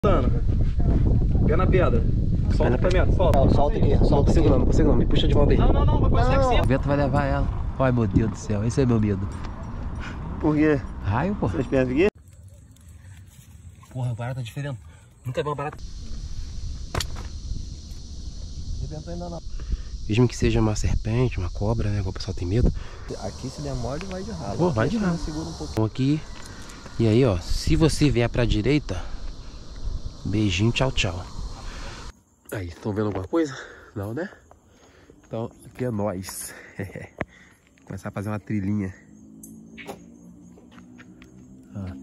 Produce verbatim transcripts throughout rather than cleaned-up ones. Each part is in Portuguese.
Pé na pedra. Solta pra mim, solta. Não, solta aqui, solta. Não consigo não, não consigo não. Me puxa de volta aí. Não, não, não, vai conseguir Não. sim. O vento vai levar ela. Ai, meu Deus do céu, esse é meu medo. Por quê? Raio, pô. Vocês pensam aqui? Porra, o barato tá diferente. Nunca vi uma barata. Arrebentou ainda não. Mesmo que seja uma serpente, uma cobra, né? O pessoal tem medo. Aqui se der mole vai de ralo. Pô, vai de ralo. Segura um pouquinho. Então aqui. E aí, ó. Se você vier pra direita, beijinho, tchau, tchau. Aí, estão vendo alguma coisa? Não, né? Então, aqui é nóis. Começar a fazer uma trilhinha. Ah.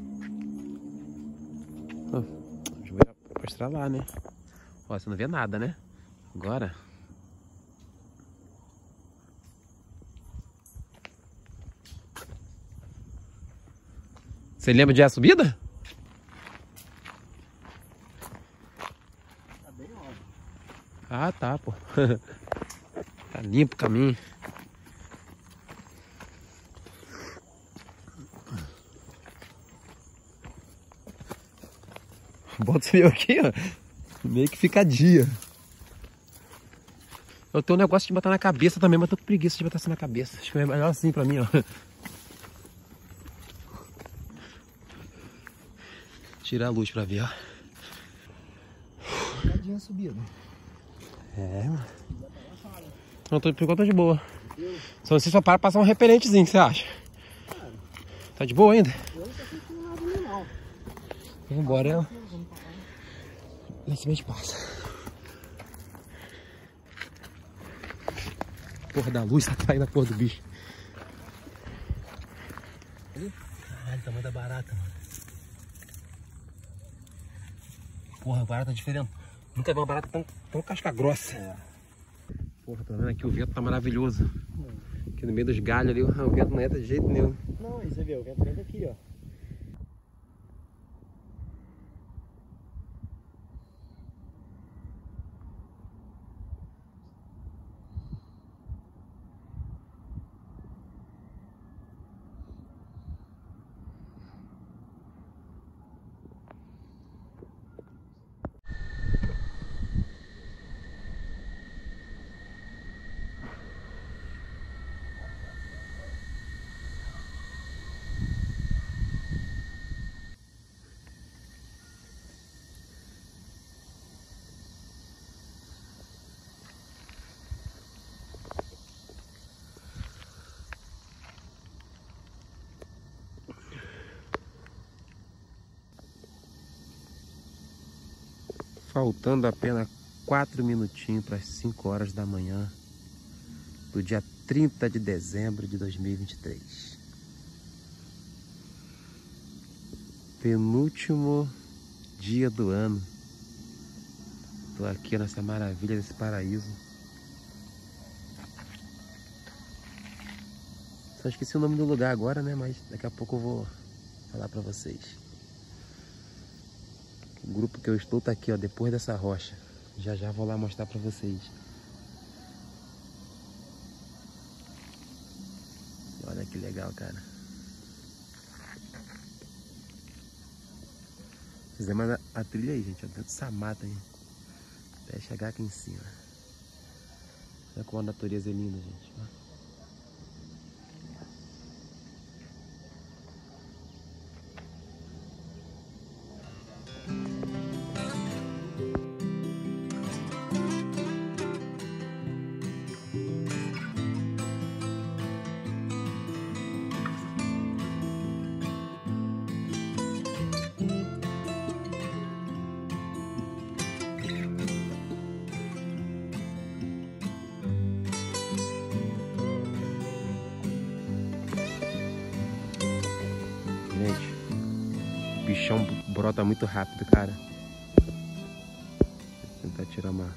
Ah, deixa eu ver, mostrar lá, né? Ó, você não vê nada, né? Agora. Você lembra de a subida? Tá bem óbvio. Ah, tá, pô. Tá limpo o caminho. Bota esse meu aqui, ó. Meio que fica dia. Eu tenho um negócio de botar na cabeça também, mas tô com preguiça de botar assim na cabeça. Acho que é melhor assim pra mim, ó. Tirar a luz pra ver, ó. Bocadinha subida. É, mano. Não, tô, por enquanto tô de boa. Só não sei se só para passar um repelentezinho, o que você acha? Tá de boa ainda? Eu não tô sentindo nada ali não. Vambora, ela. Lá em cima a gente passa. Porra da luz, tá caindo a porra do bicho. Caralho, o tamanho da barata, mano. Porra, a barata é diferente. Nunca vi uma barata tão, tão casca grossa. É. Porra, tá vendo aqui? O vento tá maravilhoso. Aqui no meio dos galhos ali, o vento não entra de jeito nenhum. Não, aí você vê, o vento entra aqui, ó. Faltando apenas quatro minutinhos para as cinco horas da manhã do dia trinta de dezembro de dois mil e vinte e três. Penúltimo dia do ano. Tô aqui nessa maravilha desse paraíso. Só esqueci o nome do lugar agora, né? Mas daqui a pouco eu vou falar para vocês. O grupo que eu estou tá aqui, ó, depois dessa rocha. Já já vou lá mostrar pra vocês. Olha que legal, cara. Fizemos a, a trilha aí, gente, ó, dentro dessa mata aí. Até chegar aqui em cima. Olha como a natureza é linda, gente, ó. O bichão brota muito rápido, cara. Vou tentar tirar uma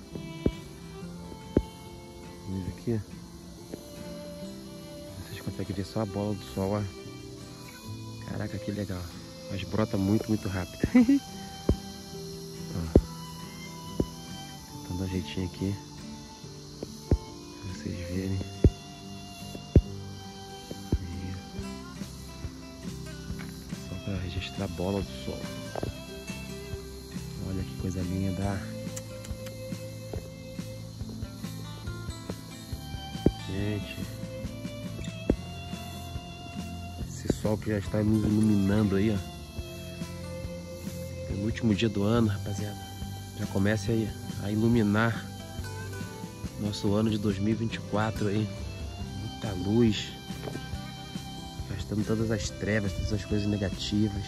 luz aqui. Vocês conseguem ver só a bola do sol, ó. Caraca, que legal. Mas brota muito, muito rápido. Ó. Tô dando um jeitinho aqui pra vocês verem. Só pra registrar a bola do sol. Coisa linda. Gente, esse sol que já está nos iluminando aí, ó. No último dia do ano, rapaziada. Já começa aí a iluminar nosso ano de dois mil e vinte e quatro aí. Muita luz, gastando todas as trevas, todas as coisas negativas,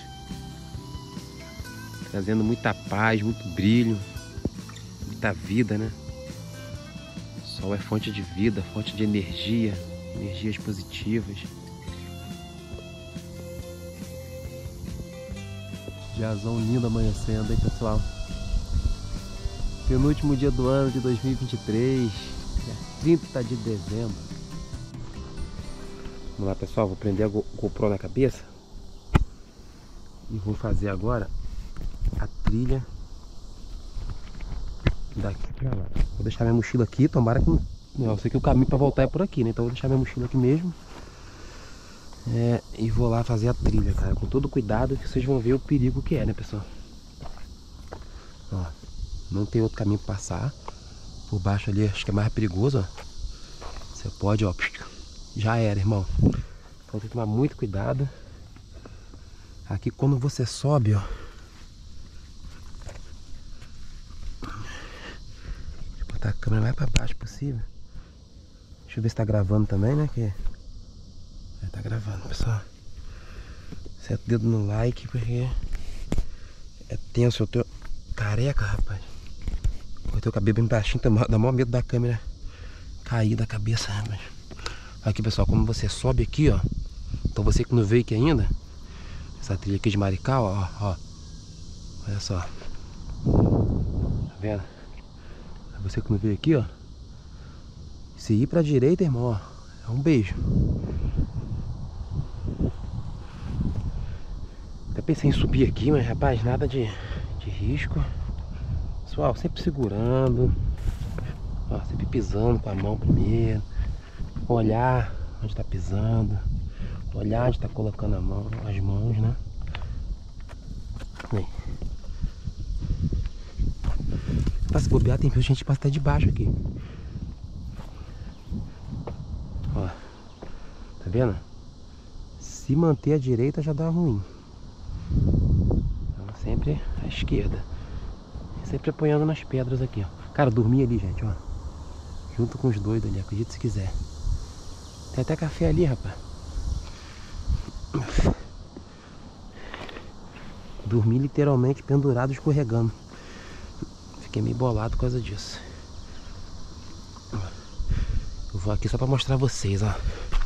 trazendo muita paz, muito brilho, muita vida, né? O sol é fonte de vida, fonte de energia, energias positivas. Diazão lindo amanhecendo, hein, pessoal? Penúltimo dia do ano de dois mil e vinte e três, dia trinta de dezembro. Vamos lá, pessoal, vou prender a GoPro na cabeça e vou fazer agora a trilha daqui pra lá. Vou deixar minha mochila aqui, tomara que... Eu sei que o caminho pra voltar é por aqui, né? Então vou deixar minha mochila aqui mesmo. É, e vou lá fazer a trilha, cara, com todo cuidado, que vocês vão ver o perigo que é, né, pessoal? Ó, não tem outro caminho pra passar. Por baixo ali, acho que é mais perigoso, ó. Você pode, ó, já era, irmão. Então tem que tomar muito cuidado. Aqui quando você sobe, ó, deixa eu botar a câmera mais pra baixo possível. Deixa eu ver se tá gravando também, né? Que... É, tá gravando, pessoal. Seta o dedo no like, porque é tenso. Eu tô careca, rapaz. Cortei o cabelo bem baixinho, dá maior medo da câmera cair da cabeça, rapaz. Aqui, pessoal, como você sobe aqui, ó. Então você que não veio aqui ainda, essa trilha aqui de Maricá, ó, ó. Olha só. Tá vendo? Você que não veio aqui, ó. Se ir pra direita, irmão, ó, é um beijo. Até pensei em subir aqui, mas rapaz, nada de, de risco. Pessoal, sempre segurando, ó, sempre pisando com a mão primeiro. Olhar onde tá pisando, olhar onde tá colocando a mão, as mãos, né? Aí. Pra se bobear, tem gente que passa até de baixo aqui. Ó, tá vendo? Se manter à direita já dá ruim. Então sempre à esquerda. Sempre apoiando nas pedras aqui, ó. Cara, dormi ali, gente, ó. Junto com os doidos ali, acredite se quiser. Tem até café ali, rapaz. Dormi literalmente pendurado, escorregando. Fiquei meio bolado por causa disso. Eu vou aqui só pra mostrar a vocês, ó.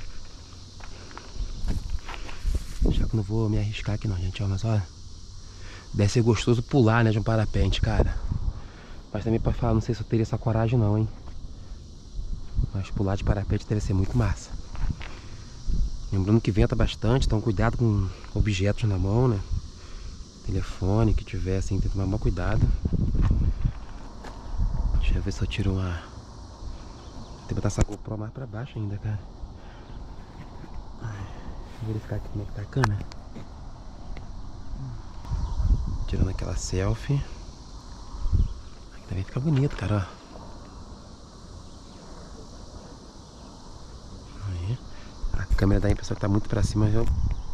Já que não vou me arriscar aqui não, gente, ó. Mas olha, deve ser gostoso pular, né, de um parapente, cara. Mas também pra falar, não sei se eu teria essa coragem não, hein. Mas pular de parapente deve ser muito massa. Lembrando que venta bastante, então cuidado com objetos na mão, né? Telefone que tiver assim, tem que tomar maior cuidado. Deixa eu ver se eu tiro uma... Tem que botar essa GoPro mais pra baixo ainda, cara. Vou verificar aqui como é que tá a câmera. Tirando aquela selfie. Aqui também fica bonito, cara, ó. A câmera da impressão que tá muito pra cima, eu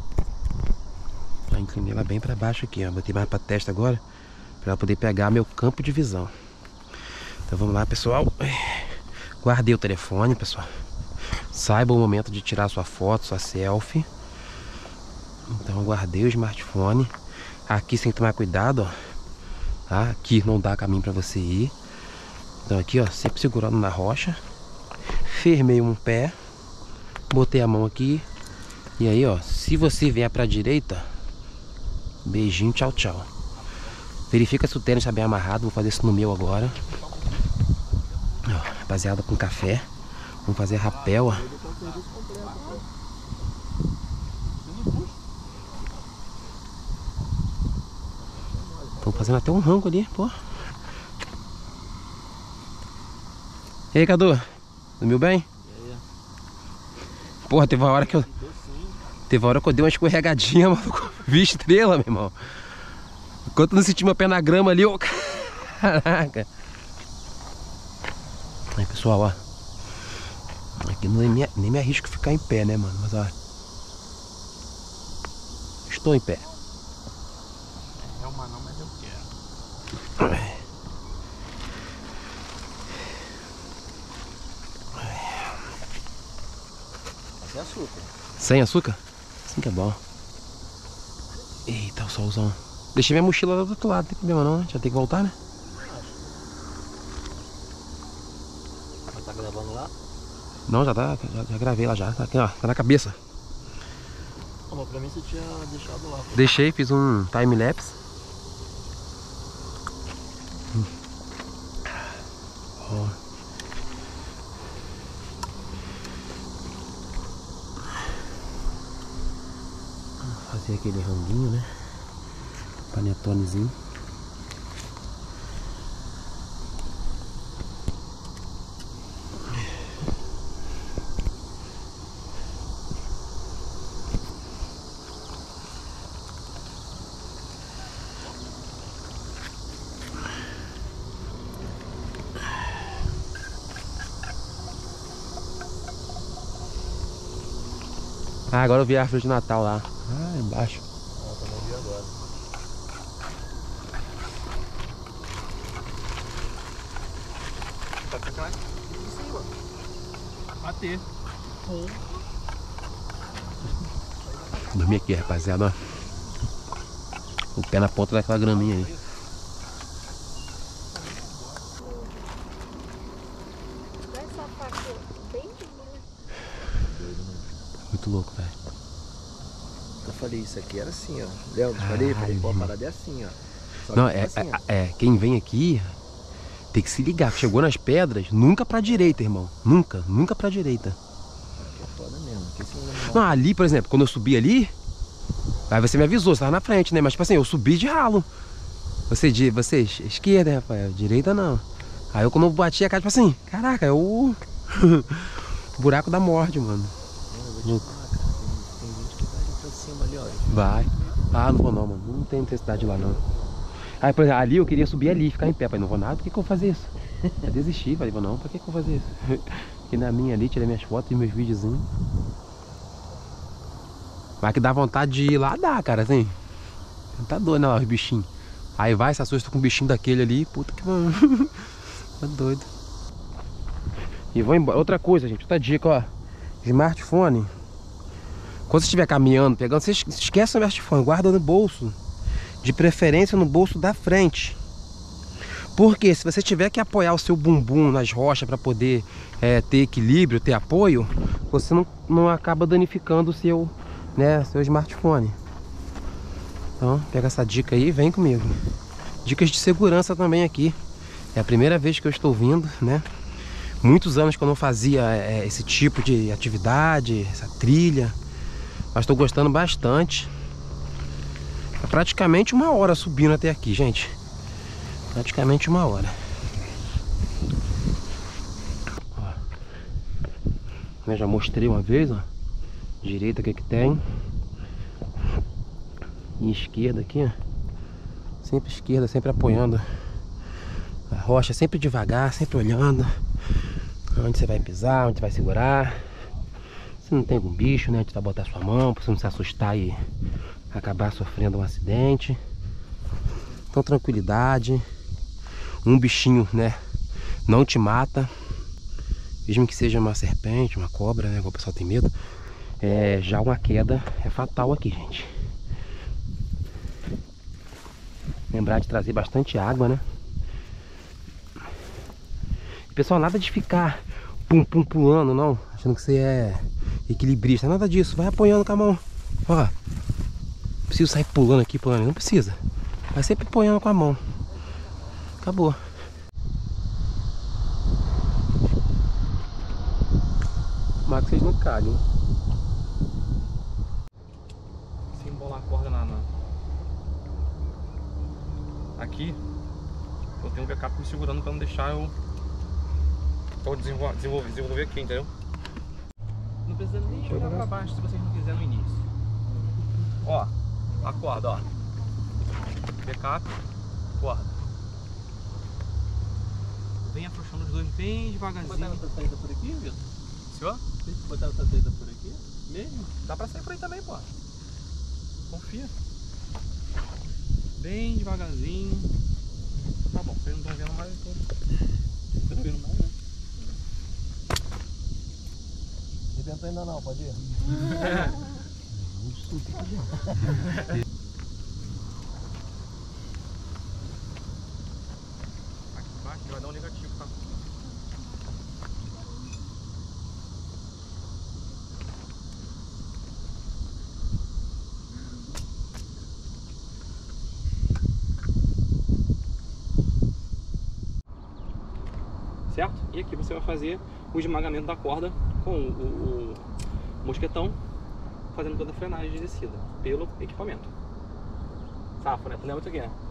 já inclinei ela bem pra baixo aqui, ó. Botei mais pra testa agora, pra ela poder pegar meu campo de visão. Então vamos lá, pessoal. Guardei o telefone, pessoal. Saiba o momento de tirar sua foto, sua selfie. Então guardei o smartphone. Aqui sem tomar cuidado, ó. Tá? Aqui não dá caminho pra você ir. Então aqui, ó, sempre segurando na rocha. Firmei um pé. Botei a mão aqui. E aí, ó, se você vier pra direita, beijinho, tchau, tchau. Verifica se o tênis tá bem amarrado. Vou fazer isso no meu agora. Ó, rapaziada, com café. Vamos fazer rapel, ó. Estão fazendo até um rango ali, pô. E aí, Cadu? Dormiu bem? Porra, teve uma hora que eu... Teve uma hora que eu dei uma escorregadinha, maluco. Vi estrela, meu irmão. Enquanto eu não senti meu pé na grama ali, eu... Caraca. Aí, pessoal, ó. Aqui não, nem, me, nem me arrisco ficar em pé, né, mano? Mas, ó. Estou em pé. É uma não, mas eu quero. Sem açúcar. Sem açúcar? Assim que é bom. Eita, o solzão. Deixei minha mochila lá do outro lado, não tem problema não, né? Já tem que voltar, né? Mas tá gravando lá? Não, já tá, já, já gravei lá já. Tá aqui, ó, tá na cabeça. Não, mas pra mim você tinha deixado lá. Pô. Deixei, fiz um time-lapse. Hum. Ó. Fazer aquele ranguinho, né? Panetonezinho. Ah, agora eu vi a árvore de Natal lá. Ah, embaixo. Ah, também vi agora. Tá sacanagem? Isso aí, mano. Bater. Dormi aqui, rapaziada, ó. O pé na ponta daquela graminha aí. Muito louco, velho. Eu falei, isso aqui era assim, ó. Lembra? Eu falei, falei, pô, a parada é assim, ó. Só Não, que é, assim, ó. é, é, quem vem aqui tem que se ligar. Chegou nas pedras, nunca pra direita, irmão. Nunca, nunca pra direita. Aqui é foda mesmo. Aqui esse animal- Não, ali, por exemplo, quando eu subi ali, aí você me avisou, você tava na frente, né? Mas tipo assim, eu subi de ralo. Você, de, você esquerda, Rafael, direita não. Aí eu quando eu bati a cara, tipo assim, caraca, é o buraco da morte, mano. Não, eu vou te Louco. falar, cara. Tem, tem gente que vai ali pra cima ali, ó. Vai. Ah, não vou não, mano. Não tem necessidade de ir lá não. Aí, por exemplo, ali eu queria subir ali, ficar em pé. Falei, não vou nada, por que, que eu vou fazer isso? Eu desisti, falei, não, por que, que eu vou fazer isso? Porque na minha ali, tirei minhas fotos e meus videozinhos. Mas que dá vontade de ir lá, dá, cara, assim. Tá doido, né, lá, os bichinhos. Aí vai, se assusta com um bichinho daquele ali, puta que mano. Tá doido. E vou embora. Outra coisa, gente, outra dica, ó. Smartphone. Quando você estiver caminhando, pegando, você esquece o smartphone, guarda no bolso. De preferência no bolso da frente. Porque se você tiver que apoiar o seu bumbum nas rochas para poder é, ter equilíbrio, ter apoio, você não, não acaba danificando o seu, né, seu smartphone. Então, pega essa dica aí e vem comigo. Dicas de segurança também aqui. É a primeira vez que eu estou vindo, né? Muitos anos que eu não fazia é, esse tipo de atividade, essa trilha. Mas estou gostando bastante. É praticamente uma hora subindo até aqui, gente. Praticamente uma hora. Ó. Eu já mostrei uma vez, ó. Direita o que que tem. E esquerda aqui, ó. Sempre esquerda, sempre apoiando a rocha, sempre devagar, sempre olhando onde você vai pisar, onde você vai segurar. Se não tem algum bicho, né, onde você vai botar sua mão, pra você não se assustar e acabar sofrendo um acidente. Então, tranquilidade. Um bichinho, né, não te mata, mesmo que seja uma serpente, uma cobra, né, igual o pessoal tem medo. É, já uma queda é fatal aqui, gente. Lembrar de trazer bastante água, né? Pessoal, nada de ficar pum pum pulando, não, achando que você é equilibrista, nada disso. Vai apoiando com a mão. Ó, não preciso sair pulando aqui, pulando, não precisa. Vai sempre apoiando com a mão. Acabou. Mas que vocês não caguem. Se embolar a corda na, na... Aqui, eu tenho um backup me segurando pra não deixar eu... Pra eu desenvolver, desenvolver, desenvolver aqui, entendeu? Não precisa nem jogar pra baixo se vocês não quiserem no início. Ó, a corda, ó. Backup, corda. Segurando bem devagarzinho. Botar essa saída por aqui, Vitor? Senhor? Tem que botar essa saída por aqui mesmo? Dá pra sair por aí também, pô. Confia. Bem devagarzinho. Tá bom, vocês não estão vendo mais. Então... Você tá vendo mais, né? Não arrebentou ainda não, pode ir? Aqui embaixo vai dar um negativo, tá? Certo? E aqui você vai fazer o esmagamento da corda com o, o, o mosquetão, fazendo toda a frenagem de descida pelo equipamento. Safo, né? Tu lembra isso aqui, né?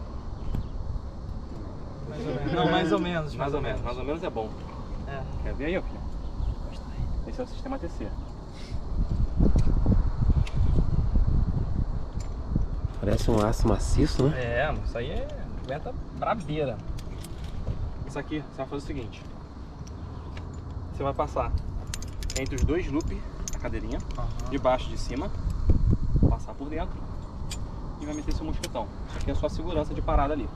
Mais ou menos. Não, mais ou menos. Mais ou menos, mais ou menos é bom. É. Quer ver aí, ó, filho? Esse é o sistema T C. Parece um aço maciço, né? É, isso aí é aguenta brabeira. Isso aqui, você vai fazer o seguinte. Você vai passar entre os dois loops a cadeirinha, Uhum. de baixo e de cima, passar por dentro e vai meter seu mosquetão. Isso aqui é a sua segurança de parada ali.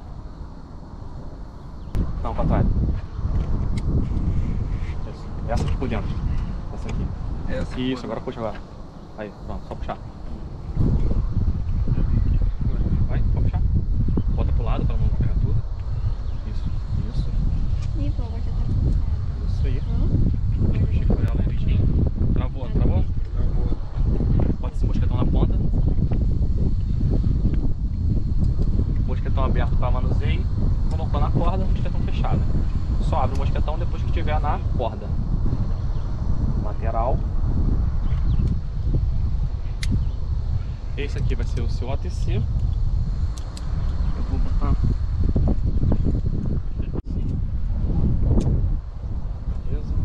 Não, pra trás. Isso. Essa aqui por dentro. Essa aqui. Essa Isso, por agora puxa agora. Aí, pronto, só puxar. Vai, pode puxar. Bota pro lado pra não pegar tudo. Isso, isso. Ih, pô, agora já tá cansado. Isso aí. Puxa por ela direitinho. Travou, travou? Travou. Bota esse mosquetão na ponta. Mosquetão aberto para manuseio. Colocou na corda, mosquetão fechado. Só abre o mosquetão depois que estiver na corda. Lateral. Esse aqui vai ser o seu O T C. Eu vou botar. Beleza.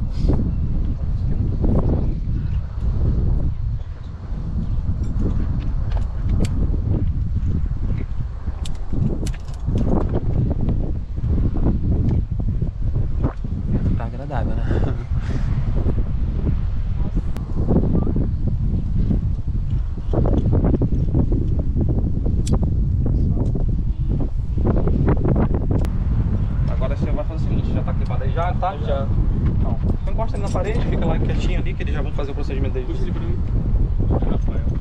Tá agradável, né? Agora você vai fazer o seguinte, já tá clipado aí já, tá? Já. Então, você encosta ali na parede, fica lá quietinho ali, que eles já vão fazer o procedimento deles. Puxa pra mim. Rafael.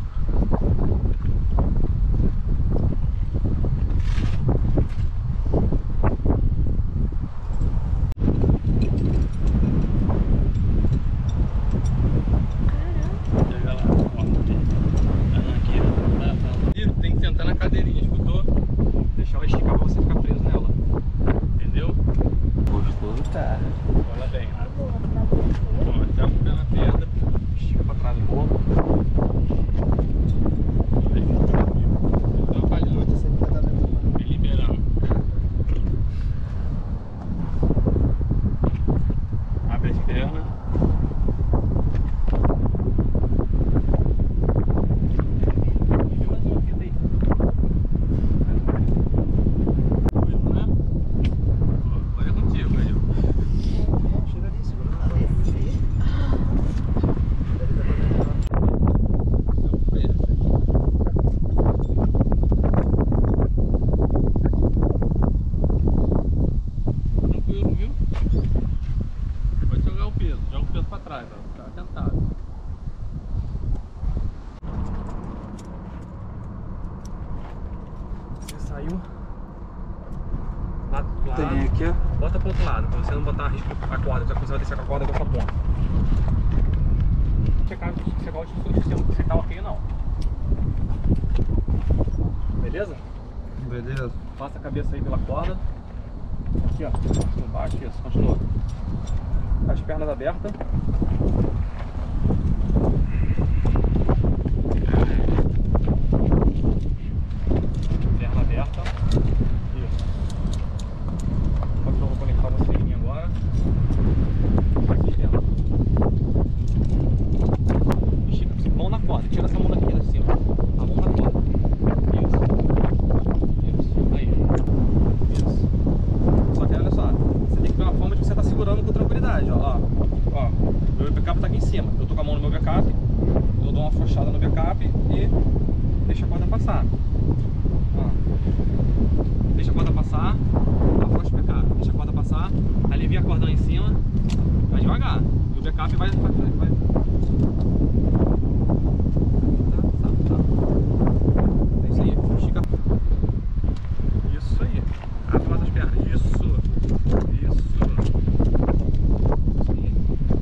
Chega lá, ó. Aqui, ó. Tem que sentar na cadeirinha, escutou? Deixar ela esticar pra você ficar preso nela. Entendeu? Gostoso, tá. Olha bem. Ó, já com o pé na pedra, estica pra trás um pouco. Atrapalhando. E liberando. Abre as pernas. E mais uma fita aí. Mais uma fita. Viu, né? Ó, olha contigo aí, ó. Chega ali, segura na mão. Tranquilo, viu? Pode jogar o peso, joga o peso pra trás, ó. Tá tentado. Você saiu. Lá do lado. Tem aqui, ó. Bota pro outro lado, pra você não botar a risco a corda, você vai descer com a corda com essa ponta. Checar se você tá ok ou não. Beleza? Beleza. Passa a cabeça aí pela corda. Aqui, ó. Por baixo, isso. Continua. As pernas abertas. Perna aberta. Isso. Pode eu vou conectar você em mim agora. Sistema. Estica. Mão na corda. Tira essa mão daqui de cima. A mão na corda. Isso. Isso. Aí. Isso. Só que olha só. Você tem que ver uma forma de você estar segurando passar, afrouxa o backup, deixa a corda passar, alivia a corda lá em cima, vai devagar, e o backup vai... vai, vai. Tá, tá, tá. É isso aí, estica. Isso aí, abre mais as pernas, isso, isso. Isso aí.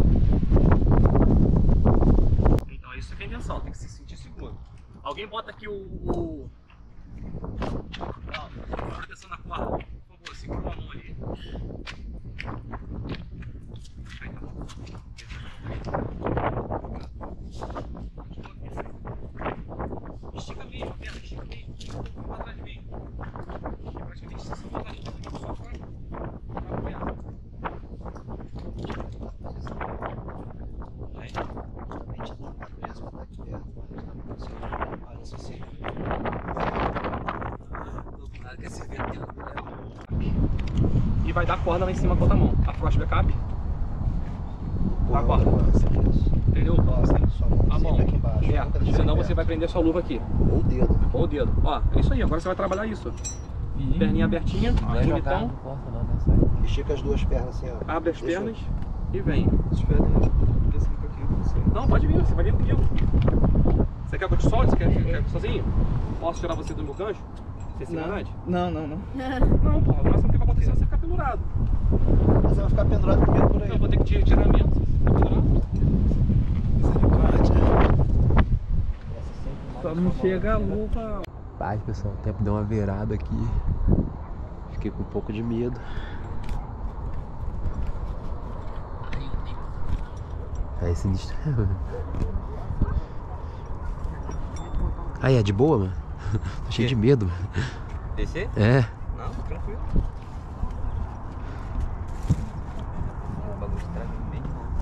Então isso que é a intenção, tem que se sentir seguro. Alguém bota aqui o... o... Não, proteção na corda, por favor, segura a mão ali. Aí tá. Estica mesmo, a perna, estica mesmo. Vai pra trás mesmo. Praticamente se você botar ali dentro só pra apoiar. Aí. Olha só assim. E vai dar corda lá em cima com a outra mão. Afrouxa o backup. Dá a corda. Entendeu? A mão. É, senão você vai prender sua luva aqui. Ou o dedo. Ou o dedo. Ó, é isso aí. Agora você vai trabalhar isso. Perninha abertinha, bonitão. Estica as duas pernas assim, ó. Abre as Deixa eu- pernas e vem. Espera aí, desce um pouquinho pra você. Não, pode vir. Você vai vir comigo. Você quer que eu te solte? Você quer ficar sozinho? Posso tirar você do meu gancho? Você se garante? Não, não, não. Não, porra. O máximo que vai acontecer é você ficar pendurado. Você vai ficar pendurado primeiro por aí. Eu vou ter que te tirar mesmo. Se você ficar pendurado. Só não chega a luva. Paz, pessoal, o tempo deu uma virada aqui. Fiquei com um pouco de medo. Aí se distraiu. Aí, é de boa, mano? Tô cheio de medo, mano. Descer? É. Não, tranquilo. O bagulho estraga bem.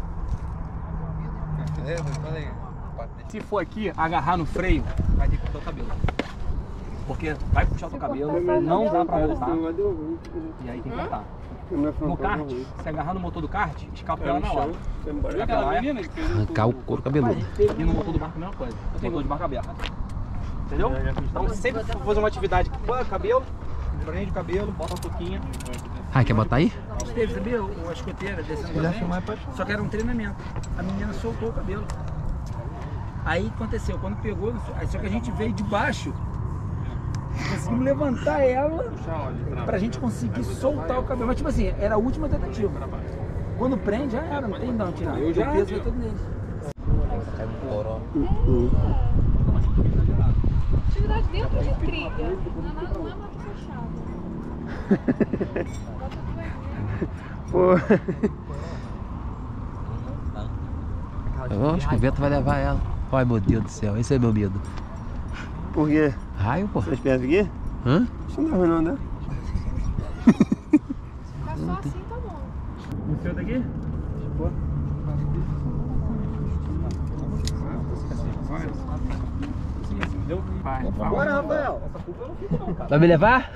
É, mas falei. Se for aqui, agarrar no freio, vai ter que cortar o cabelo. Porque vai puxar o teu cabelo, não dá pra voltar. E aí tem que cortar. No kart, se agarrar no motor do kart, escapela na hora. Arrancar o couro cabeludo. E no motor do barco a mesma coisa. Motor de barco aberto. Entendeu? Então sempre que for fazer uma atividade que põe o cabelo, prende o cabelo, bota a touquinha. Ah, quer botar aí? Teve, sabia? O- A escoteira descendo Se quiser também, filmar, pode. só que era um treinamento. A menina soltou o cabelo. Aí aconteceu, quando pegou, aí só que a gente veio de baixo. Conseguimos levantar ela pra gente conseguir soltar o cabelo. Mas tipo assim, era a última tentativa. Quando prende, já era, não tem de onde tirar. Hoje o peso vai todo nele. Atividade dentro de trilha. Não é nada, não é mato fechado. Bota tudo aí. Pô. Eu acho que o vento vai levar ela. Ai, meu Deus do céu, esse é meu medo. Por quê? Raio, pô. Vocês pensam aqui? Hã? Isso não é ruim não, né? Ficar só assim tá bom. O seu daqui? Entendeu? Vai. Bora, Rafael. Vai me levar?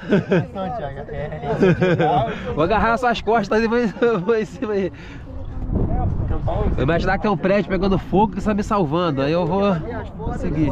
Vou agarrar nas suas costas e vou, vou em cima aí. Vou imaginar que tem um prédio pegando fogo que está me salvando. Aí eu vou seguir.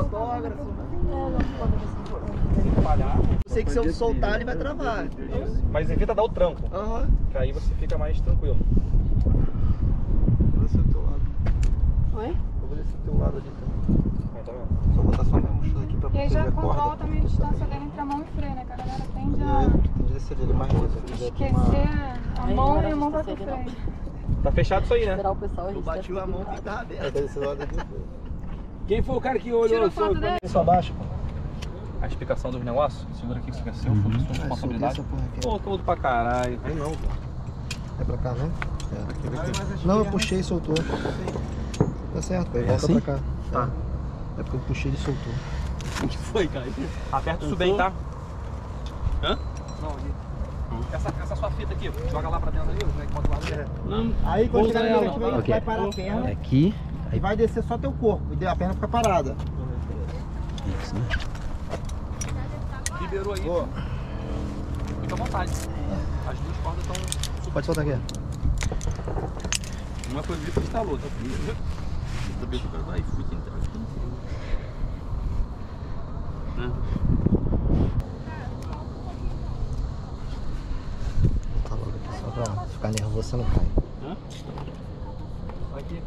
Eu sei que se eu soltar ele vai travar. Mas evita dar o tranco, Aham. que aí você fica mais tranquilo. Vou descer do teu lado. Oi? Eu vou descer do teu lado ali também. Ó, tá vendo? Só botar só minha mochila aqui pra E aí proteger já a corda. controla também a distância dele entre a mão e o freio, né? Que a galera tende É, a tem que descer ele mais vezes. Se quiser tomar... esquecer a mão e a mão vai pro freio. Tá fechado isso aí, né? Eu bati a mão e tá aberto. É desse lado aqui. Quem foi o cara que olhou Tira o seu? foto dele. Só abaixa, pô. A explicação dos negócios, segura aqui que isso aqui é seu, foi sua responsabilidade. essa porra aqui. Pô, todo pra caralho. Aí não, pô. É pra cá, né? É. Não, eu puxei e soltou. Tá certo, pô. Volta assim? pra cá. Tá. É porque eu puxei e soltou. O que foi, cara? Aperta isso bem, tá? Hã? Não, ali. Essa, essa sua fita aqui, joga lá pra dentro ali, né? Bota lá dentro. Não, Aí quando chegar ela. no aqui, vai, Ok. vai parar a perna Aqui. e vai descer só teu corpo. E a perna fica parada. Isso, né? Liberou aí. Boa. Fica à vontade. As duas cordas estão. Pode soltar aqui. Uma foi que instalou, tá frio. Também que vai fui que entrar aqui. Né? ficar nervoso, você não cai. Hã? Aqui.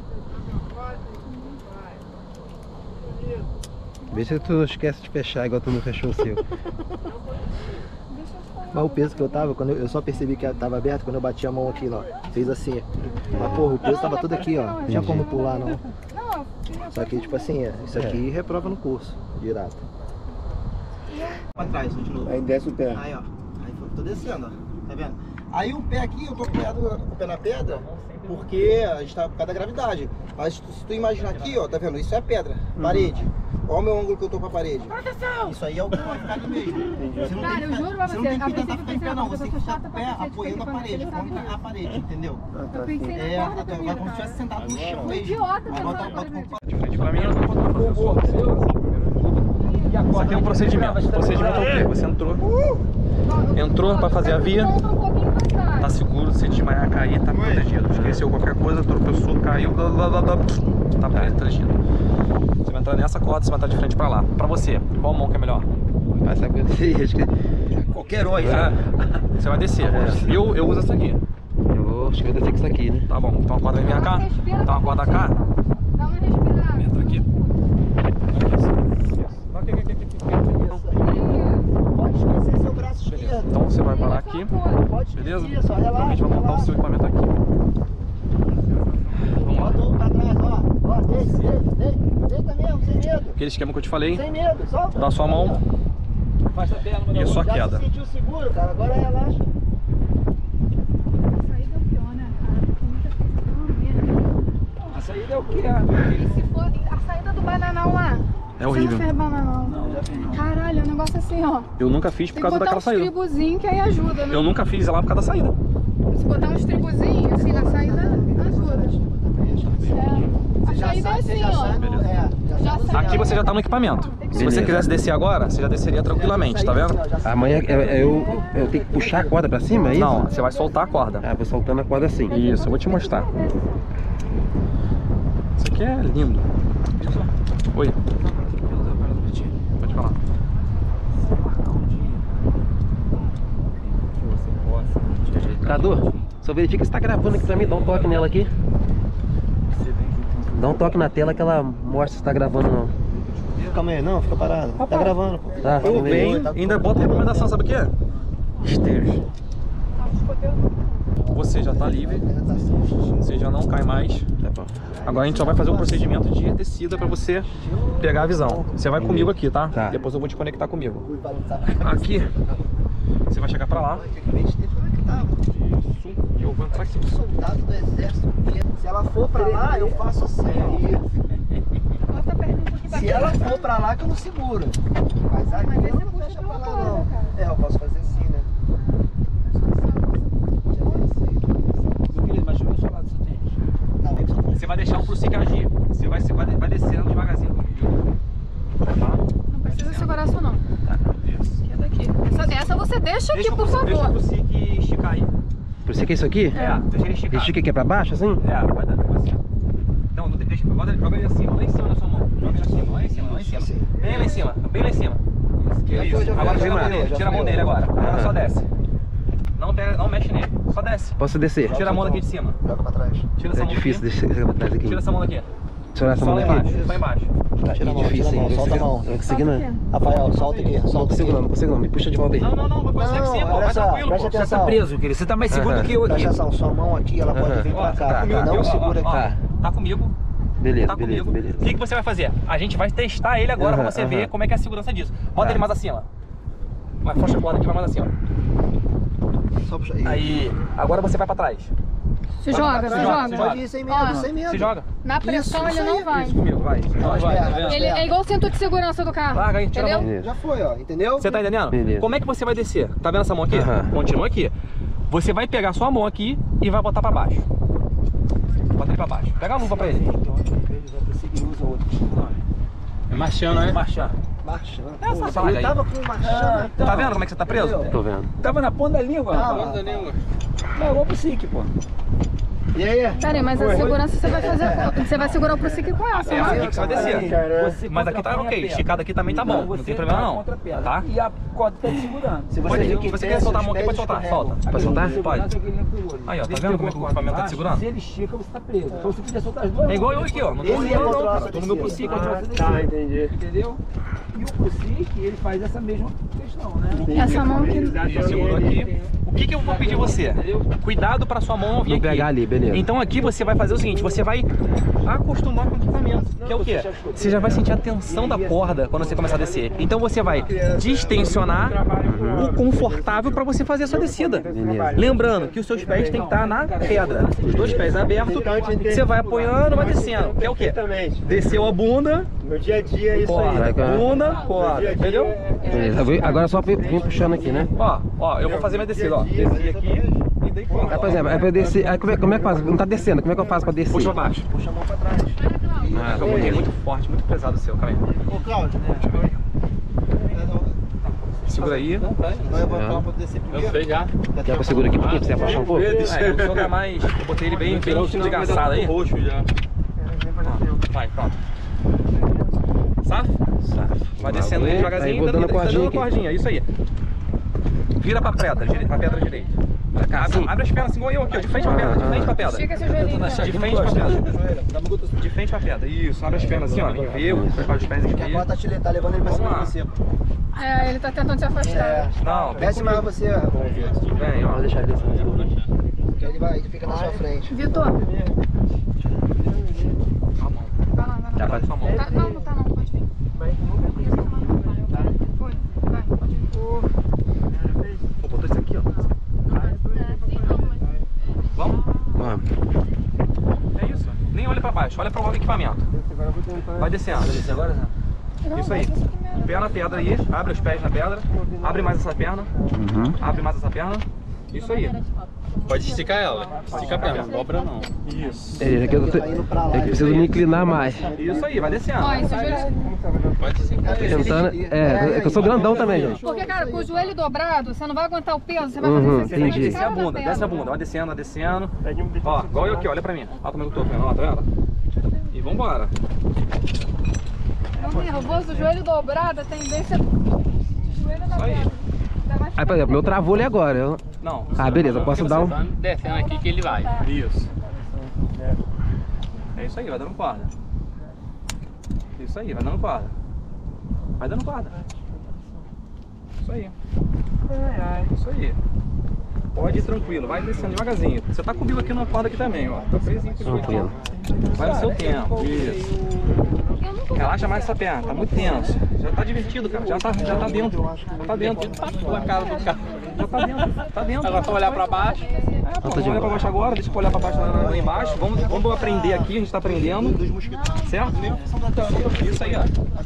Vê se tu não esquece de fechar igual tu não fechou o seu. Mas o peso que eu tava, quando eu, eu só percebi que tava aberto quando eu bati a mão aqui, ó. Fez assim. Mas porra, o peso tava tudo aqui, ó. Não tinha como pular, não. Só que, tipo assim, isso aqui reprova no curso, direto. Pra trás, de novo. Aí desce o pé. Aí, ó. Aí tô descendo, ó. Tá vendo? Aí o pé aqui, eu tô com o pé, do, com o pé na pedra, porque a gente tá por causa da gravidade. Mas se tu, se tu imaginar aqui, ó, tá vendo? Isso é pedra, parede. Olha o meu ângulo que eu tô pra parede. Isso aí é o que vai ficar ali mesmo. Você não Cara, tem eu que, juro pra você você, não tem a que tentar princípio ficar em pé, não. Você tem que eu sou ficar com o pé chata pra apoiando a cacete, parede, ele sabe contra a parede, entendeu? Eu pensei É, na vai porta como se primeiro, estivesse cara. sentado no chão mesmo. Idiota, Aí bota, pensando bota, comigo. bota, De frente pra mim, eu não vou fazer Isso aqui é um procedimento. O procedimento é o quê? Você entrou, entrou pra fazer a via, tá seguro, se desmaiar, cair, tá protegido. Esqueceu qualquer coisa, tropeçou, caiu, blá, blá, blá, blá, tá protegido. Você vai entrar nessa corda, você vai estar de frente pra lá. Pra você, qual mão que é melhor? Essa coisa aí, acho que... Qualquer um aí, já. Você vai descer. Eu, eu uso essa aqui. Eu vou, acho que eu vou descer com isso aqui, né? Tá bom, então a corda vem cá. Então a corda cá. Dá uma respirada. Entra aqui. Aqui, aqui, aqui, aqui. Pode esquecer seu braço esquerdo. Então você vai parar aqui. Pode Beleza? esquecer, só Então a gente vai montar o seu equipamento aqui. Bota o pra trás, ó. Ó, deita, deita, deita. Deita mesmo, sem medo. Aquele esquema que eu te falei. Sem medo, solta. Dá sua mão. Faz a perna, E a sua Já queda. se sentiu seguro, cara. Agora relaxa. A saída é o pior, né, cara? Porque muita coisa é uma merda. A saída é o que? A... E se for a saída do bananão lá? É horrível. Você não fez bananão? Não, já fiz não. Caralho, é um negócio assim, ó. Eu nunca fiz por Tem que causa botar daquela uns saída. tribuzinhos que aí ajuda, né? Eu nunca fiz lá por causa da saída. Se botar uns tribuzinhos, assim, na saída, ajuda. É. A Já saída é sabe, você assim, já ó. sabe, é, já Já sabe. sabe. Aqui você já tá no equipamento. Se você Beleza. quisesse descer agora, você já desceria tranquilamente, tá vendo? Amanhã eu, eu, eu tenho que puxar a corda pra cima, é isso? Não, você vai soltar a corda. Ah, vou soltando a corda assim. Isso, eu vou te mostrar. Isso aqui é lindo. Oi. Pode falar. Cadu, só verifica se tá gravando aqui pra mim, dá um toque nela aqui. Dá um toque na tela que ela mostra se tá gravando ou não. Calma aí, não, fica parado. Tá gravando, pô. Tá, Eu vamos ver. venho, ainda boto recomendação, sabe o que é? Esteiros. Você já tá livre, você já não cai mais. Tá bom. Agora a gente só vai fazer o procedimento de descida pra você pegar a visão. Você vai comigo aqui, tá? Tá. Depois eu vou te conectar comigo. Aqui, você vai chegar pra lá. Isso, e eu vou entrar aqui. Soldado do exército. Se ela for pra lá, eu faço assim. Bota a perna um pouquinho pra Se cá. ela for pra lá, que eu não seguro. Mas aqui Mas aí eu você não puxa fecha pela pra lá, corda, não. cara. É, eu posso fazer assim, né? Mas deixa eu ver o seu lado do seu tênis. Não, é que só Você vai deixar o Prussic agir. Você vai, você vai, vai descendo devagarzinho comigo. Tá? Não precisa segurar isso, não. Isso. Que é daqui. Essa, essa você deixa aqui, Deixa, por o- deixa o favor. Prussic esticar aí. Por isso que é isso aqui? É, deixa ele esticar. Estica aqui é pra baixo, assim? É, vai dar assim. Não, não deixa, bota, joga ele acima, lá em cima da sua mão. Joga ele acima, lá em cima, lá em cima. Bem lá em cima, bem lá em cima. Isso. Agora tira a mão dele, tira a mão dele agora. Agora só desce. Não, pega, não mexe nele, só desce. Posso descer? Tira a mão daqui de cima. joga pra trás. Tira essa É mão difícil daqui. descer pra trás aqui. Tira essa mão daqui. Tirar essa Só mão lá daqui? embaixo, só embaixo. Tá, Tira a mão, difícil, tira a hein? mão, solta a mão. Não conseguindo, não. Rafael, solta aqui, Não solta consigo aqui. não, não consigo não. Me puxa de volta aí. Não, não, não, consegue sim, pô. olha Vai só, tranquilo, pô. presta Você tá atenção. preso, querido. Você tá mais seguro do que eu aqui. Presta atenção, sua mão aqui, ela pode Aham. vir Ó, pra tá, cá. tá, Não tá. segura Ó, aqui. tá comigo. Beleza, Tá beleza, comigo. beleza. O que, que você vai fazer? A gente vai testar ele agora Aham, pra você aham. ver como é que é a segurança disso. Bota Tá. ele mais acima. Vai, força a corda aqui, vai mais assim, ó. Só puxa aí. Aí, agora você vai pra trás. Se Vai, joga, vai, se vai, joga. se joga. Pode ir sem medo, Ó, sem medo. Se joga. Na pressão Isso, ele isso não aí. vai. Isso comigo, vai. Vai, vai, tá vendo? Ele é igual o cinto de segurança do carro. Larga aí, tira a mão. Entendeu? Já foi, ó, entendeu? Você tá entendendo? Beleza. Como é que você vai descer? Tá vendo essa mão aqui? Aham. Continua aqui. Você vai pegar sua mão aqui e vai botar pra baixo. Bota ele pra baixo. Pega a luva pra ele. É marchando, né? Marchar. Marcha, né? Essa Pô, placa ele aí. tava com marchando. Tá vendo como é que você tá preso? Tô vendo. Tava na ponta da língua. Tá, rapaz. ponta da língua. Não, igual pro S I C, pô. E aí? Pera aí, mas a segurança você vai fazer. Você vai segurar o Prusic com essa, É, né? aqui que você vai descer. Você Mas aqui tá contrapõe a ok, pedra. esticado aqui também tá bom, não tem problema não. Contra a pedra. Tá? E a corda tá te segurando. Se Pode, você se você quer soltar a mão aqui, pode soltar, solta. Pode soltar? Pode. Aí, ó, tá vendo como é que o equipamento tá te segurando? Se ele estica, você tá preso. Então se quiser soltar as duas É igual eu aqui, ó. Não tô Esse é segurando controlar não, essa tô no meu descida. Prusic. Tá, entendi. Entendeu? E o Prusic, ele faz essa mesma questão, né? Essa mão aqui. Isso, segurou aqui. O que que eu vou pedir você? Cuidado pra sua mão não vir Não aqui. pegar ali, beleza. Então aqui você vai fazer o seguinte, você vai acostumar com o equipamento, que é o quê? Você já vai sentir a tensão da corda quando você começar a descer. Então você vai distensionar o confortável para você fazer a sua descida. Beleza. Lembrando que os seus pés têm que estar na pedra. Os dois pés abertos, você vai apoiando, vai descendo. Que é o quê? Desceu a bunda, No dia a dia é isso corda, Vai, cara. bunda, corda, entendeu? Beleza. Agora é só vir puxando aqui, né? Ó, ó, eu vou fazer minha descida, ó. Desci aqui e dei corda. Aí, por exemplo, é pra descer. Aí, como, é, como é que faz? Não tá descendo, como é que eu faço pra descer? Puxa pra baixo. Puxa a mão pra trás. Ah, tá muito, muito forte, muito pesado o seu, calma aí. Ô, Cláudio. Segura aí. Não, eu vou falar pra descer primeiro. Eu sei já. Quer que eu segure aqui um pouquinho pra você abaixar um pouco? É, o seu é mais. Eu botei ele bem, bem desgaçado aí. Roxo já. Vai, pronto. Safa? Safa. Vai descendo aí devagarzinho. Aí, vou dando a cordinha aqui. cordinha, isso aí. Vira pra pedra, dire- pra pedra direita. Pra cá, abre, abre as pernas assim igual eu aqui, ó, de frente pra pedra, de frente pra pedra. Estica seu joelhinho. De frente pra pedra. De frente pra pedra. Isso, abre as pernas assim, ó. Enveu, faz os pés aqui. Agora tá, te, tá levando ele pra cima de você. É, ele tá tentando se afastar. Não, vem Desce mais comigo. você, Vitor. Vem, ó. Vou deixar ele descer. Que ele vai, ele fica na sua frente. Vitor. A mão. Vai lá, vai lá. Já pode. Sua mão. Tá, não, não tá não, pode vir. Foi, vai, pode vir. Pô, botou isso aqui, ó. Vamos? Vamos. É isso. Nem olha pra baixo, olha para o equipamento. Vai descendo. Descer agora, Zé? Isso aí. Pé na pedra aí, abre os pés na pedra. Abre mais essa perna. Uhum. Abre mais essa perna. Isso aí. Pode esticar ela. Estica a perna, dobra não. Isso. É, aqui eu, tô, é que preciso me inclinar mais. Isso aí, vai descendo. Ó, esse joelho... Pode esticar. Tentando. É, é que eu sou grandão também, gente. Porque, cara, com o joelho dobrado, você não vai aguentar o peso, você vai fazer Uhum, isso aqui, você vai entendi. de Desce a cara na bunda, pedra. desce a bunda, vai descendo, vai descendo. Ó, igual eu aqui, olha pra mim. Olha como eu tô, ó, tá vendo? E vambora. Não nervoso, o joelho dobrado, a tendência... Joelho na Isso aí. pedra. Ainda mais Aí, por exemplo, meu travou ali agora. Eu... Não. Ah, beleza, eu posso dar um. Descendo aqui que ele vai. Isso. É isso aí, vai dando corda. Isso aí, vai dando corda. Vai dando corda. Isso aí. Isso aí. Pode ir tranquilo, vai descendo devagarzinho. Você tá comigo aqui numa corda aqui também, ó. Tá presinho aqui no Tranquilo. Vai no seu tempo. Isso. Relaxa mais essa perna, tá muito tenso. Já tá divertido, cara. Já tá, já tá dentro. Já tá dentro. A cara do carro. Já tá dentro. Tá dentro. Agora só olhar pra baixo. É, pô, vamos olhar pra baixo agora, deixa eu olhar pra baixo lá, lá embaixo. Vamos, vamos aprender aqui, a gente tá aprendendo. Certo? Isso aí, ó.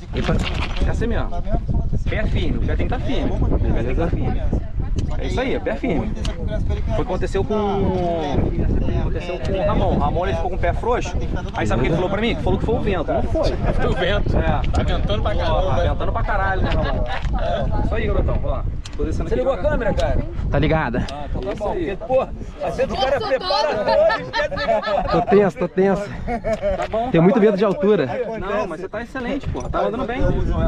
É assim mesmo. Pé firme, o pé tem que estar firme. O pé tem que estar firme. É isso aí, pé firme. Foi o que aconteceu com. Aconteceu com o Ramon. O Ramon ele ficou com o pé frouxo. Aí sabe o que ele falou pra mim? Falou que foi o vento. Não foi. Foi o vento. É. Tá ventando pra Ó, tá caramba. ventando pra caralho, né, Ramon? Isso aí, garotão. Vamos lá. Tô descendo Você aqui ligou a devagar. câmera, cara? Tá ligada? Ah, então tá bom. Porque, pô, às vezes o cara prepara todo, esquece de Tô tenso, tô tenso. Tá bom? Tenho muito medo de altura. Não, mas você tá excelente, pô. Tá andando bem.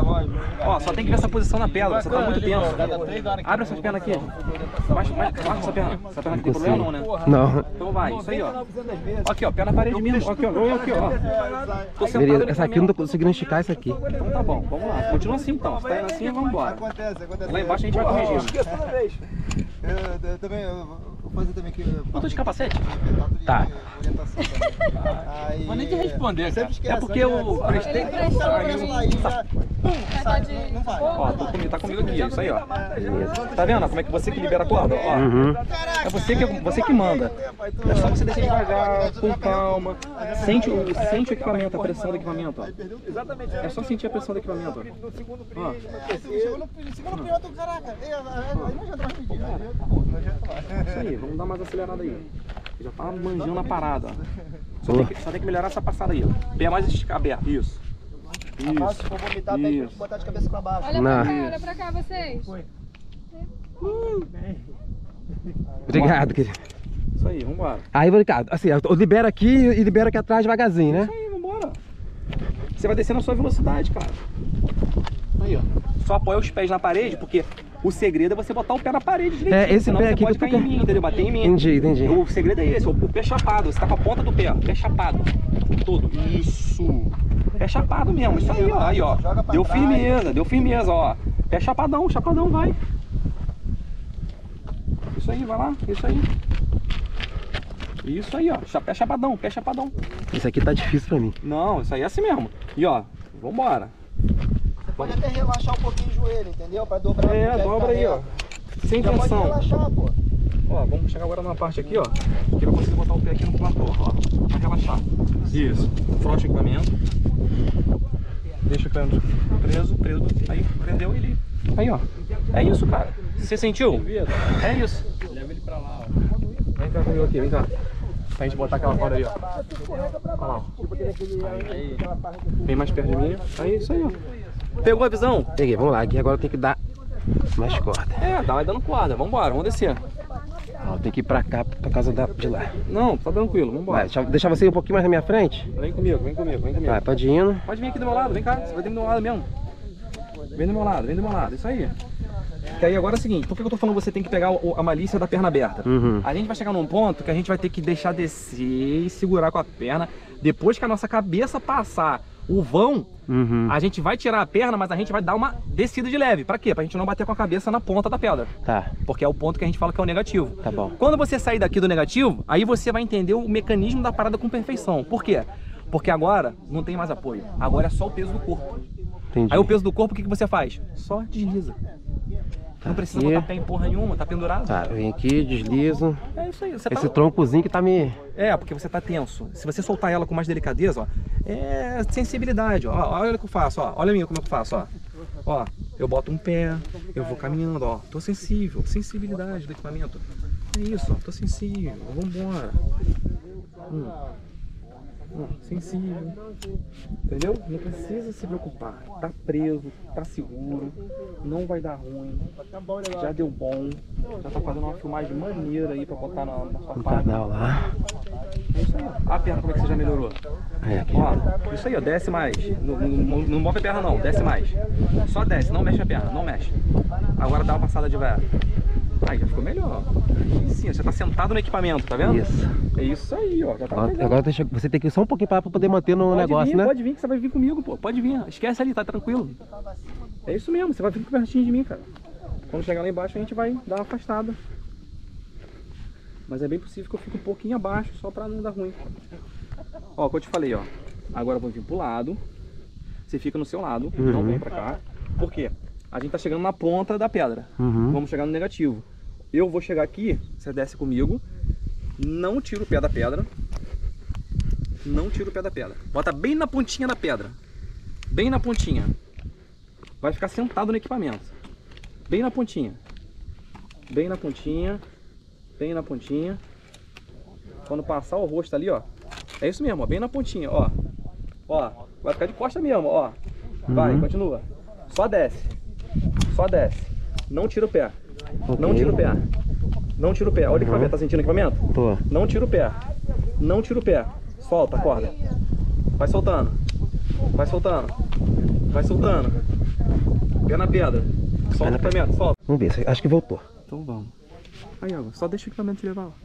Ó, só tem que ver essa posição na pedra. Você tá muito tenso. Abre essas pernas aqui. Baixa, baixa essa perna. Essa perna aqui tem problema não, né? Não. Então vai, isso aí, ó. Aqui, ó, pé na parede mesmo. Aqui, ó. Olha aqui, ó. Tô sentado Beleza, ali essa aqui eu não tô conseguindo esticar isso aqui. Então tá bom, vamos lá. Continua assim então. Você tá indo assim, vamos embora. Acontece, acontece. Lá embaixo a gente vai corrigindo. esqueça toda vez. Eu, eu também, eu vou fazer também aqui. Eu tô de capacete? Tá. Orientação também. Aí, Vou nem te responder, sempre cara. esquece, É porque eu prestei. Ele prestou pra Aí, mim. aí já. Tá de... Não vai. Ó, tô comigo, tá comigo aqui, isso aí, ó. Tá vendo como é que você que libera a corda? Ó. Uhum. É você que, você que manda. É só você descer devagar, com calma. Sente o, sente o equipamento, a pressão do equipamento, ó. É só sentir a pressão do equipamento, ó. Ó. Chegou no segundo piloto, caraca. Aí não adianta mais pedir. Isso aí, vamos dar mais acelerada aí. Já tá manjando a parada, ó. Só tem, que, só tem que melhorar essa passada aí, ó. Pé mais esticado, aberto, isso. Se for vomitar, pede pra Isso. botar de cabeça pra baixo. Olha Não. pra cá, olha pra cá, vocês. Obrigado, querido. Isso aí. aí, vambora. Aí, Ricardo, assim, eu libero aqui e libero aqui atrás devagarzinho, né? Isso aí, vambora. Você vai descer na sua velocidade, cara. Aí, ó. Só apoia os pés na parede, porque o segredo é você botar o pé na parede direitinho. É, esse senão pé você aqui pode que cair fica- em mim, entendeu? Bater em mim. Entendi, entendi. O segredo é esse, o, o pé chapado. Você tá com a ponta do pé, ó. Pé chapado. Todo. Isso. Pé chapado mesmo. Isso aí, ó. Aí, ó. Deu firmeza, deu firmeza, ó. Pé chapadão, chapadão, vai. Isso aí, vai lá. Isso aí. Isso aí, ó. Cha- Pé chapadão, pé chapadão. Isso aqui tá difícil pra mim. Não, isso aí é assim mesmo. E ó, vambora. Você pode até relaxar um pouquinho o joelho, entendeu? Pra dobrar É, o pé dobra ficar aí, ó. reto. Sem Já pode tensão. relaxar, pô. Ó, vamos chegar agora numa parte aqui, ó, que eu consigo botar o pé aqui no platô, ó, pra relaxar. Isso. Frouxa o equipamento. Deixa o equipamento preso, preso. Aí, prendeu ele. Aí, ó. É isso, cara. Você sentiu? É isso. Leva ele pra lá, ó. Vem cá comigo aqui, vem cá. Pra gente botar aquela corda aí, ó. Olha lá, ó. Aí. Vem mais perto de mim. Aí, isso aí, ó. Pegou a visão? Peguei, vamos lá. Aqui agora tem que dar mais corda. É, tá dando corda. Vambora, vamos descer. Ó, tem que ir pra cá, por causa da, de lá. Não, tá tranquilo, vambora. Vai, deixa, deixa você ir um pouquinho mais na minha frente. Vem comigo, vem comigo, vem comigo. Vai, pode ir indo. Pode vir aqui do meu lado, vem cá, você vai vir do meu lado mesmo. Vem do meu lado, vem do meu lado, isso aí. Que aí agora é o seguinte, por que eu tô falando que você tem que pegar o- a malícia da perna aberta? Uhum. A gente vai chegar num ponto que a gente vai ter que deixar descer e segurar com a perna. Depois que a nossa cabeça passar o vão, Uhum. a gente vai tirar a perna, mas a gente vai dar uma descida de leve. Pra quê? Pra gente não bater com a cabeça na ponta da pedra. Tá, Porque é o ponto que a gente fala que é o negativo. tá bom. Quando você sair daqui do negativo, aí você vai entender o mecanismo da parada com perfeição. Por quê? Porque agora não tem mais apoio. Agora é só o peso do corpo. Entendi. Aí o peso do corpo, o que, que você faz? Só desliza. Não precisa aqui. botar pé em porra nenhuma, tá pendurado. Tá, eu venho aqui, deslizo. É isso aí. Você Esse tá... troncozinho que tá me... É, porque você tá tenso. Se você soltar ela com mais delicadeza, ó, é sensibilidade, ó. Olha o que eu faço, ó. Olha a minha como eu faço, ó. Ó, eu boto um pé, eu vou caminhando, ó. Tô sensível, sensibilidade do equipamento. É isso, ó. Tô sensível, vambora. Hum. Hum, sensível. Entendeu? Não precisa se preocupar. Tá preso, tá seguro, não vai dar ruim. Já deu bom. Já tá fazendo uma filmagem maneira aí pra botar na, na sua no página. canal lá. É isso aí, ó. A perna, como é que você já melhorou? Aí, aqui. Ó, isso aí, ó, desce mais. Não, não, não move a perna não, desce mais. Só desce, não mexe a perna, não mexe. Agora dá uma passada de véia. Aí já ficou melhor. Aí sim, você tá sentado no equipamento, tá vendo? Isso. É isso aí, ó. Já tá Agora, pegando. agora deixa- você tem que ir só um pouquinho pra pra poder manter no Pode negócio, vir, né? pode vir, que você vai vir comigo, pô. Pode vir. Esquece ali, tá tranquilo. É isso mesmo, você vai vir pertinho de mim, cara. Quando chegar lá embaixo, a gente vai dar uma afastada. Mas é bem possível que eu fique um pouquinho abaixo, só pra não dar ruim. Ó, como eu te falei, ó. Agora eu vou vir pro lado. Você fica no seu lado, Uhum. não vem pra cá. Por quê? A gente tá chegando na ponta da pedra. Uhum. Vamos chegar no negativo. Eu vou chegar aqui, você desce comigo. Não tira o pé da pedra. Não tira o pé da pedra. Bota bem na pontinha da pedra. Bem na pontinha. Vai ficar sentado no equipamento. Bem na pontinha. Bem na pontinha. Bem na pontinha. Quando passar o rosto ali, ó. É isso mesmo, ó. Bem na pontinha, ó. Ó. Vai ficar de costa mesmo, ó. Vai, Uhum. continua. Só desce. Só desce. Não tira o pé. Ok. Não tira o pé. Não tira o pé. Olha o equipamento. Tá sentindo o equipamento? Tô. Não tira o pé. Não tira o pé. Solta a corda. Vai soltando. Vai soltando. Vai soltando. Pé na pedra. Solta o equipamento. Solta. Vamos ver, acho que voltou. Então vamos. Aí, ó. Só deixa o equipamento te levar. Ó.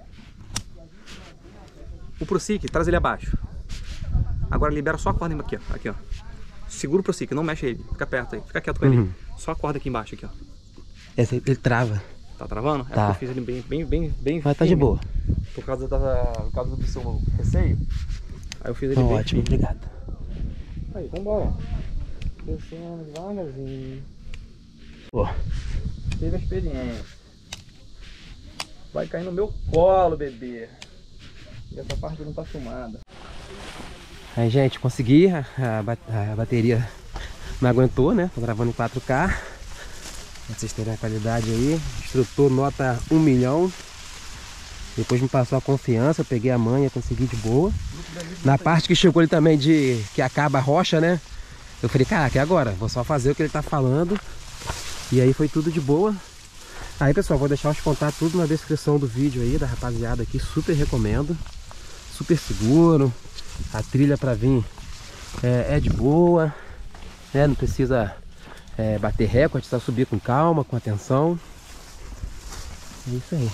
O ProSic, traz ele abaixo. Agora libera só a corda aqui, ó. Aqui, ó. Segura o ProSic, não mexe ele. Fica perto aí. Fica quieto com ele. Uhum. Só a corda aqui embaixo, aqui, ó. Esse aí, ele trava. Tá travando? É Tá. porque eu fiz ele bem, bem, bem, bem Mas tá de firme. boa. Por causa, da, por causa do seu receio. Aí eu fiz ele Tá bem ótimo, firme. obrigado. Aí, vambora. Descendo devagarzinho. Pô, Teve a experiência. Vai cair no meu colo, bebê. E essa parte não tá filmada. aí, gente, consegui. A, a ba- a bateria não aguentou, né? Tô gravando em quatro K. Pra vocês terem a qualidade aí. Instrutor nota um milhão. Depois me passou a confiança, eu peguei a manha, consegui de boa. Na parte que chegou ele também de que acaba a rocha, né? Eu falei, caraca, e agora? Vou só fazer o que ele tá falando. E aí foi tudo de boa. Aí pessoal, vou deixar os contatos tudo na descrição do vídeo aí da rapaziada aqui, super recomendo, super seguro, a trilha pra vir é, é de boa, né? Não precisa é, bater recorde, só subir com calma, com atenção. É isso aí.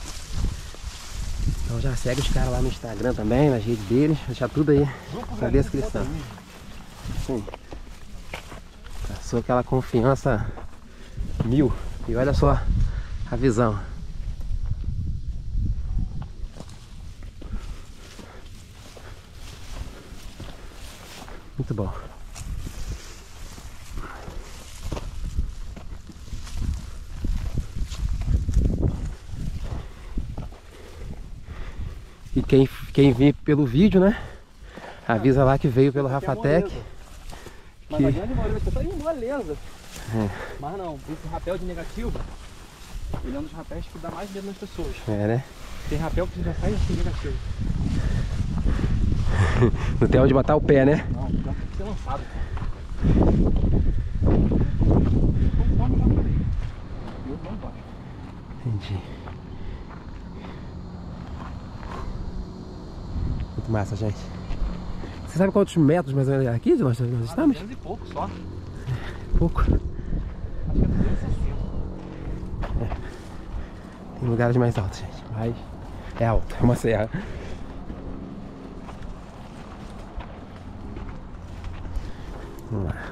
Então já segue os caras lá no Instagram também, nas redes deles, vou deixar tudo aí na descrição. Sim. Passou aquela confiança mil. E olha só a visão. Muito bom. E quem, quem vir pelo vídeo, né? Avisa lá que veio pelo Rafatec. Mas a grande maioria você tá em moleza. É. Mas não, esse rapel de negativo, ele é um dos rapéis que dá mais medo nas pessoas. É, né? Tem rapel que já sai assim negativo. Não tem onde botar o pé, né? Não, já tem que ser lançado. Conforme eu já falei. Eu não baixo. Entendi. Muito massa, gente. Você sabe quantos metros mais ou menos aqui nós, nós estamos? duzentos e pouco só. Pouco. Acho que é duzentos e sessenta. Tem lugares mais altos, gente. Mas é alto, é uma serra. Vamos lá.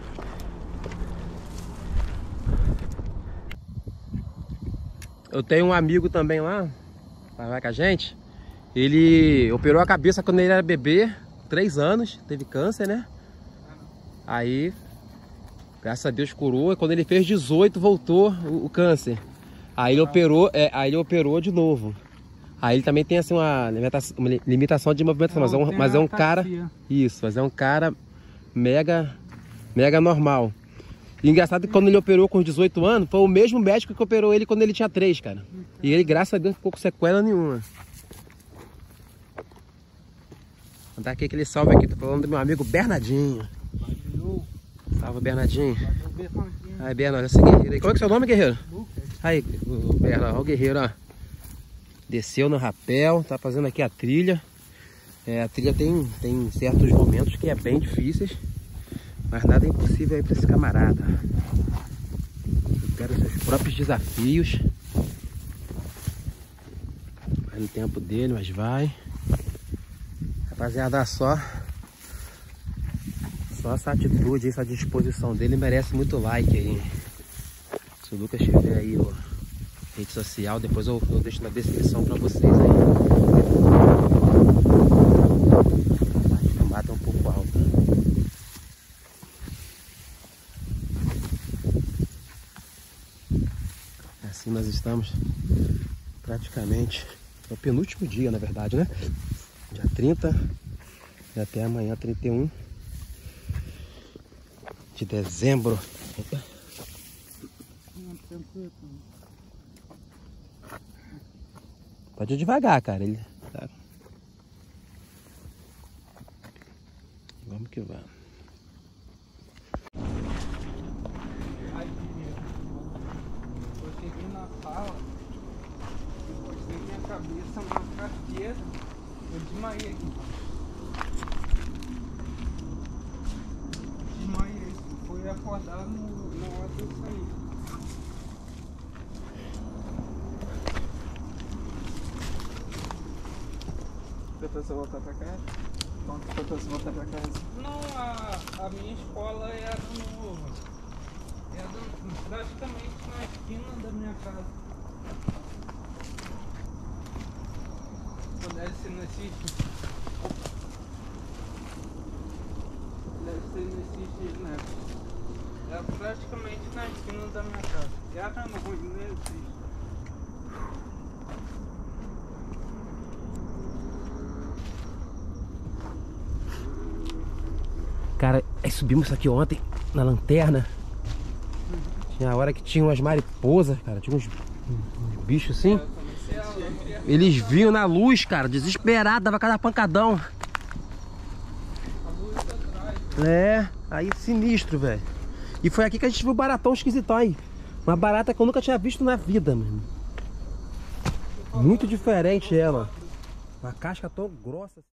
Eu tenho um amigo também lá, vai com a gente. Ele operou a cabeça quando ele era bebê, três anos, teve câncer, né? Aí, graças a Deus curou. E quando ele fez dezoito, voltou o, o câncer. Aí ele operou, é, aí ele operou de novo. Aí ele também tem assim uma limitação, uma limitação de movimentação, mas é um, mas é um cara, isso, mas é um cara mega, mega normal. E engraçado que quando ele operou com dezoito anos, foi o mesmo médico que operou ele quando ele tinha três, cara. E ele, graças a Deus, ficou com sequela nenhuma. Vou dar aqui aquele salve aqui, tô falando do meu amigo Bernardinho. Salve, Bernardinho. Aí, Bernardo, esse guerreiro aí. Como é que é o seu nome, guerreiro? Aí, o Bernardo, o guerreiro, ó. Desceu no rapel, tá fazendo aqui a trilha. É, a trilha tem, tem certos momentos que é bem difíceis, mas nada é impossível aí pra esse camarada. Supera os seus próprios desafios. Vai no tempo dele, mas vai. Rapaziada, só Só essa atitude, essa disposição dele merece muito like aí. Se o Lucas tiver aí ó, rede social, depois eu, eu deixo na descrição pra vocês aí. A mata é um pouco alta. Assim nós estamos praticamente no penúltimo dia, na verdade, né? Dia trinta e até amanhã, trinta e um de dezembro. Pode ir devagar, cara. Ele tá... Vamos que vamos. Eu cheguei na sala, eu postei minha cabeça na carteira, eu desmaiei aqui. Desmaiei, foi acordar no, na hora que eu saí. Você pensou voltar pra casa? Quando você pensou voltar pra casa? Não, a, a minha escola era no... Era praticamente na esquina da minha casa. Deve ser nesse sítio. Deve ser nesse sítio, né? Era praticamente na esquina da minha casa. Era no primeiro sítio. Cara, aí subimos aqui ontem na lanterna. Tinha a hora que tinha umas mariposas, cara. Tinha uns, uns bichos assim. Eles vinham na luz, cara, desesperado, dava cada pancadão. É, aí sinistro, velho. E foi aqui que a gente viu o baratão esquisitão aí. Uma barata que eu nunca tinha visto na vida, mesmo. Muito diferente ela. Uma casca tão grossa.